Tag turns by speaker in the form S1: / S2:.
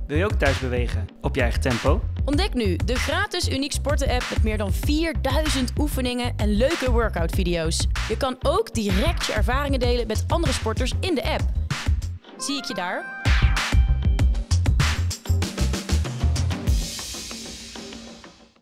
S1: Wil je ook thuis bewegen op je eigen tempo?
S2: Ontdek nu de gratis Uniek Sporten app met meer dan 4000 oefeningen en leuke workout-video's. Je kan ook direct je ervaringen delen met andere sporters in de app. Zie ik je daar?